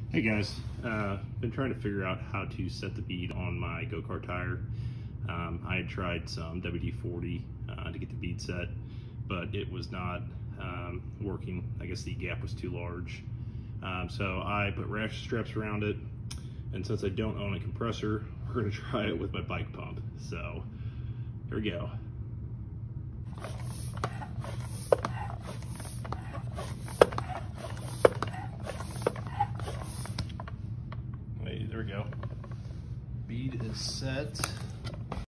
Hey guys, been trying to figure out how to set the bead on my go-kart tire. I had tried some WD-40 to get the bead set, but it was not working. I guess the gap was too large. So I put ratchet straps around it, and since I don't own a compressor, we're gonna try it with my bike pump. So here we go. There we go. Bead is set.